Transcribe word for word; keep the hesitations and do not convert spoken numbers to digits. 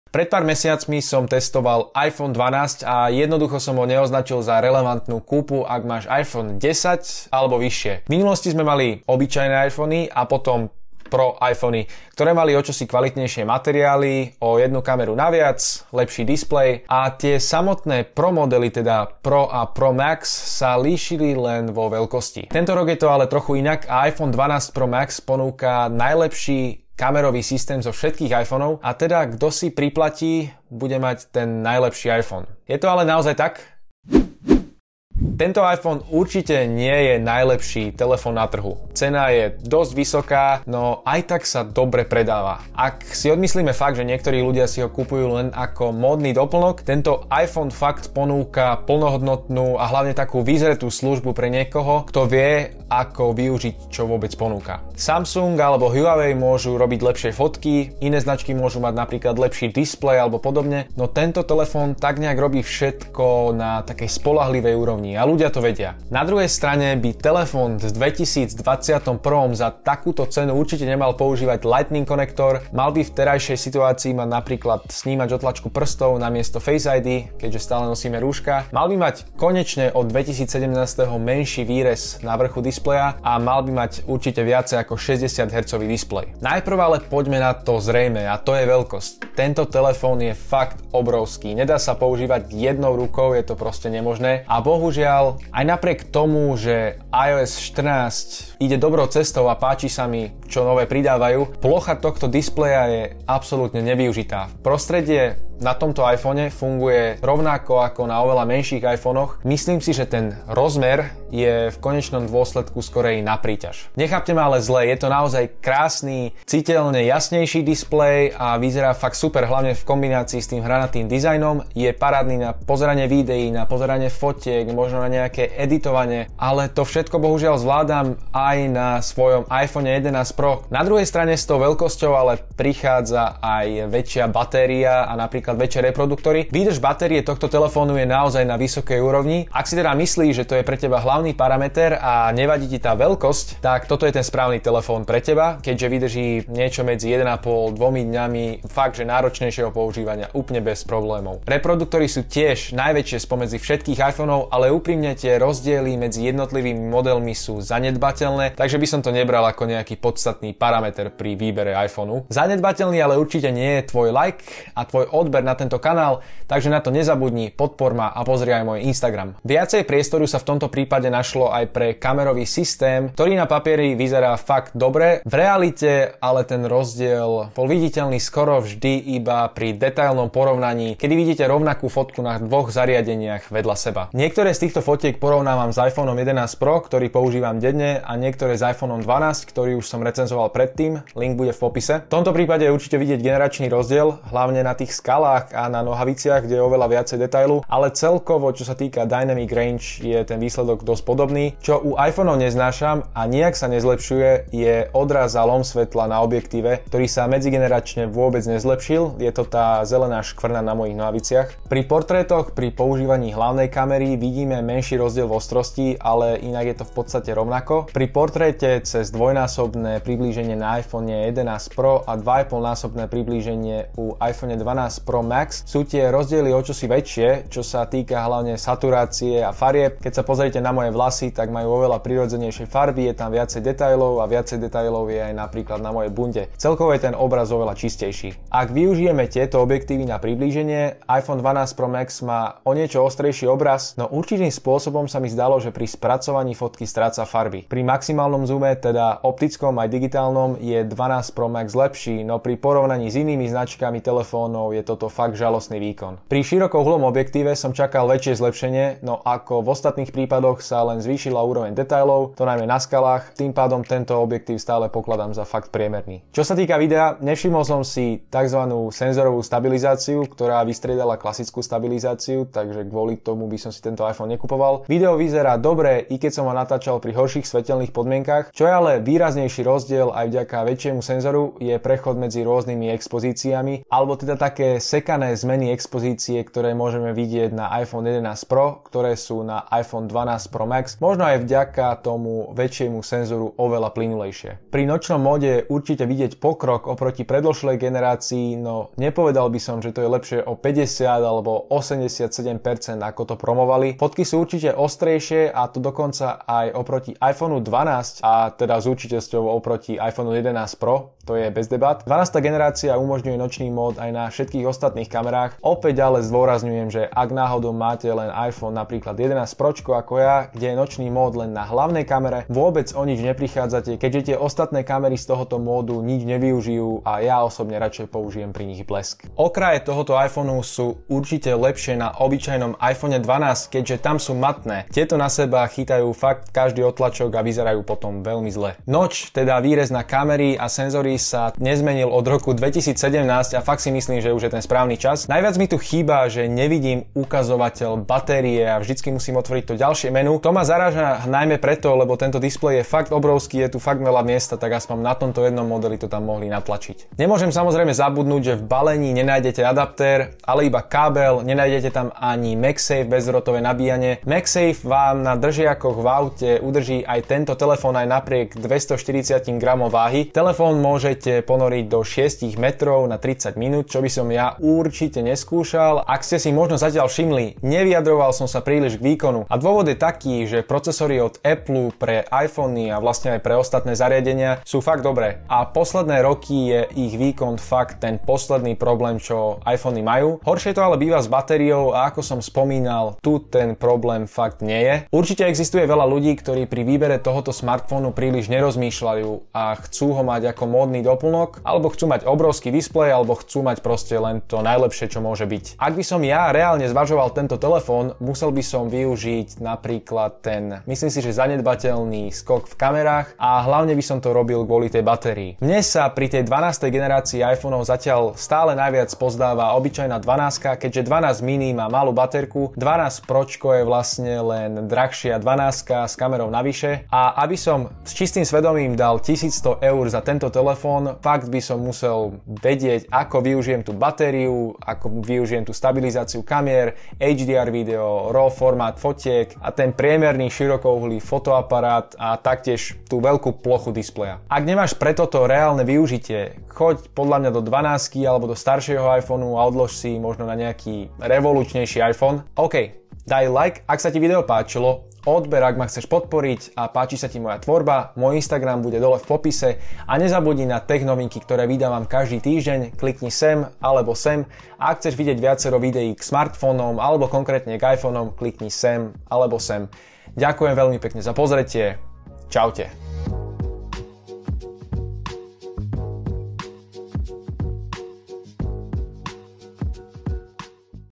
Pred pár mesiacmi som testoval iPhone dvanásť a jednoducho som ho neoznačil za relevantnú kúpu, ak máš iPhone desať alebo vyššie. V minulosti sme mali obyčajné iPhony a potom Pro iPhony, ktoré mali o čosi kvalitnejšie materiály, o jednu kameru naviac, lepší displej a tie samotné Pro modely, teda Pro a Pro Max, sa líšili len vo veľkosti. Tento rok je to ale trochu inak a iPhone dvanásť Pro Max ponúka najlepší kamerový systém zo všetkých iPhoneov a teda kto si priplatí, bude mať ten najlepší iPhone. Je to ale naozaj tak? Tento iPhone určite nie je najlepší telefón na trhu. Cena je dosť vysoká, no aj tak sa dobre predáva. Ak si odmyslíme fakt, že niektorí ľudia si ho kupujú len ako módny doplnok, tento iPhone fakt ponúka plnohodnotnú a hlavne takú vyzretú službu pre niekoho, kto vie, ako využiť, čo vôbec ponúka. Samsung alebo Huawei môžu robiť lepšie fotky, iné značky môžu mať napríklad lepší displej alebo podobne, no tento telefón tak nejak robí všetko na takej spoľahlivej úrovni a ľudia to vedia. Na druhej strane by telefón z dvetisícdvadsaťjeden za takúto cenu určite nemal používať Lightning konektor, mal by v terajšej situácii mať napríklad snímač otlačku prstov namiesto Face í dé, keďže stále nosíme rúška, mal by mať konečne od dvetisícsedemnásť menší výrez na vrchu displeja a mal by mať určite viacej ako šesťdesiat hertzový displej. Najprv ale poďme na to zrejme a to je veľkosť. Tento telefón je fakt obrovský, nedá sa používať jednou rukou, je to proste nemožné a bohužiaľ aj napriek tomu, že iOS štrnásť ide dobrou cestou a páči sa mi, čo nové pridávajú, plocha tohto displeja je absolútne nevyužitá. Prostredie na tomto iPhone funguje rovnako ako na oveľa menších iPhonech. Myslím si, že ten rozmer je v konečnom dôsledku skorej na príťaž. Nechápte ma ale zle, je to naozaj krásny, citeľne jasnejší displej a vyzerá fakt super, hlavne v kombinácii s tým hranatým dizajnom. Je parádny na pozeranie videí, na pozeranie fotiek, možno na nejaké editovanie, ale to všetko bohužiaľ zvládam aj na svojom iPhone jedenásť Pro. Na druhej strane s tou veľkosťou ale prichádza aj väčšia batéria a napríklad väčšie reproduktory. Výdrž batérie tohto telefónu je naozaj na vysokej úrovni. Ak si teda myslíš, že to je pre teba hlavný parameter a nevadí ti tá veľkosť, tak toto je ten správny telefón pre teba, keďže vydrží niečo medzi jeden a pol až dva dňami fakt, že náročnejšieho používania úplne bez problémov. Reproduktory sú tiež najväčšie spomedzi všetkých iPhoneov, ale úprimne tie rozdiely medzi jednotlivými modelmi sú zanedbateľné, takže by som to nebral ako nejaký podstatný parameter pri výbere iPhoneu. Zanedbateľný ale určite nie je tvoj like a tvoj odber na tento kanál, takže na to nezabudni, podpor ma a pozri aj môj Instagram. Viacej priestoru sa v tomto prípade našlo aj pre kamerový systém, ktorý na papieri vyzerá fakt dobre. V realite ale ten rozdiel bol viditeľný skoro vždy iba pri detailnom porovnaní, kedy vidíte rovnakú fotku na dvoch zariadeniach vedľa seba. Niektoré z týchto fotiek porovnávam s iPhone jedenásť Pro, ktorý používam denne, a niektoré s iPhone dvanásť, ktorý už som recenzoval predtým, link bude v popise. V tomto prípade je určite vidieť generačný rozdiel, hlavne na tých skalách a na nohaviciach, kde je oveľa viacej detailu, ale celkovo, čo sa týka Dynamic Range, je ten výsledok dosť podobný. Čo u iPhoneov neznášam a nijak sa nezlepšuje, je odraz a lom svetla na objektíve, ktorý sa medzigeneračne vôbec nezlepšil. Je to tá zelená škvrna na mojich nohaviciach. Pri portrétoch, pri používaní hlavnej kamery vidíme menší rozdiel v ostrosti, ale inak je to v podstate rovnako. Pri portréte cez dvojnásobné priblíženie na iPhone jedenásť Pro a dva a pol násobné priblíženie u iPhone dvanásť Pro Max sú tie rozdiely o čosi väčšie, čo sa týka hlavne saturácie a farieb. Keď sa pozriete na moje vlasy, tak majú oveľa prirodzenejšie farby, je tam viacej detailov a viacej detailov je aj napríklad na mojej bunde. Celkovo je ten obraz oveľa čistejší. Ak využijeme tieto objektívy na priblíženie, iPhone dvanásť Pro Max má o niečo ostrejší obraz, no určitým spôsobom sa mi zdalo, že pri spracovaní fotky stráca farby. Pri maximálnom zoome, teda optickom aj digitálnom, je dvanásť Pro Max lepší, no pri porovnaní s inými značkami telefónov je toto fakt žalostný výkon. Pri širokouhlom objektíve som čakal väčšie zlepšenie, no ako v ostatných prípadoch sa len zvýšila úroveň detailov, to najmä na skalách, tým pádom tento objektív stále pokladám za fakt priemerný. Čo sa týka videa, nevšimol som si tzv. Senzorovú stabilizáciu, ktorá vystriedala klasickú stabilizáciu, takže kvôli tomu by som si tento iPhone nekupoval. Video vyzerá dobre, i keď som ho natáčal pri horších svetelných podmienkach, čo je ale výraznejší rozdiel aj vďaka väčšiemu senzoru, je prechod medzi rôznymi expozíciami, alebo teda také sekané zmeny expozície, ktoré môžeme vidieť na iPhone jedenásť Pro, ktoré sú na iPhone dvanásť Pro Max, možno aj vďaka tomu väčšiemu senzoru oveľa plynulejšie. Pri nočnom móde je určite vidieť pokrok oproti predložšej generácii, no nepovedal by som, že to je lepšie o päťdesiat alebo osemdesiatsedem percent ako to promovali. Fotky sú určite ostrejšie a to dokonca aj oproti iPhone dvanásť a teda s určitosťou oproti iPhone jedenásť Pro, to je bez debat. dvanásta generácia umožňuje nočný mód aj na všetkých ostatných kamerách. Opäť ale zdôrazňujem, že ak náhodou máte len iPhone napríklad jedenásť Pročko ako ja, kde je nočný mód len na hlavnej kamere, vôbec o nič neprichádzate, keďže tie ostatné kamery z tohoto módu nič nevyužijú a ja osobne radšej použijem pri nich blesk. Okraje tohoto iPhoneu sú určite lepšie na obyčajnom iPhone dvanásť, keďže tam sú matné. Tieto na seba chytajú fakt každý otlačok a vyzerajú potom veľmi zle. Noč, teda výrez na kamery a senzory sa nezmenil od roku dvetisícsedemnásť a fakt si myslím, že už je ten správny čas. Najviac mi tu chýba, že nevidím ukazovateľ batérie a vždycky musím otvoriť to ďalšie menu. To ma zaráža najmä preto, lebo tento displej je fakt obrovský, je tu fakt veľa miesta, tak aspoň na tomto jednom modeli to tam mohli natlačiť. Nemôžem samozrejme zabudnúť, že v balení nenájdete adaptér, ale iba kábel, nenájdete tam ani MagSafe bezdrôtové nabíjanie. MagSafe vám na držiakoch v aute udrží aj tento telefón aj napriek dvestoštyridsať gramov váhy. Telefón môžete ponoriť do šesť metrov na tridsať minút, čo by som ja určite neskúšal. Ak ste si možno zatiaľ všimli, nevyjadroval som sa príliš k výkonu. A dôvod je taký, že procesory od Apple pre iPhony a vlastne aj pre ostatné zariadenia sú fakt dobré. A posledné roky je ich výkon fakt ten posledný problém, čo iPhony majú. Horšie to ale býva s batériou a ako som spomínal, tu ten problém fakt nie je. Určite existuje veľa ľudí, ktorí pri výbere tohoto smartfónu príliš nerozmýšľajú a chcú ho mať ako módny doplnok, alebo chcú mať obrovský displej, alebo chcú mať proste len to najlepšie, čo môže byť. Ak by som ja reálne zvažoval tento telefón, musel by som využiť napríklad ten, myslím si, že zanedbateľný skok v kamerách a hlavne by som to robil kvôli tej batérii. Mne sa pri tej dvanástej generácii iPhoneov zatiaľ stále najviac pozdáva obyčajná dvanástka, keďže dvanásť mini má malú baterku, dvanásť Pročko je vlastne len drahšia dvanástka s kamerou navyše a aby som s čistým svedomím dal tisícsto eur za tento telefón, fakt by som musel vedieť, ako využijem tú batériu, ako využijem tú stabilizáciu kamier, há dé er video, RAW formát fotiek a ten priemerný širokouhlý fotoaparát a taktiež tú veľkú plochu displeja. Ak nemáš pre toto reálne využitie, choď podľa mňa do dvanástky alebo do staršieho iPhoneu a odlož si možno na nejaký revolučnejší iPhone. OK, daj like, ak sa ti video páčilo, odber, ak ma chceš podporiť a páči sa ti moja tvorba, môj Instagram bude dole v popise a nezabudni na tech novinky, ktoré vydávam každý týždeň, klikni sem alebo sem a ak chceš vidieť viacero videí k smartfónom alebo konkrétne k iPhoneom, klikni sem alebo sem. Ďakujem veľmi pekne za pozretie, čaute.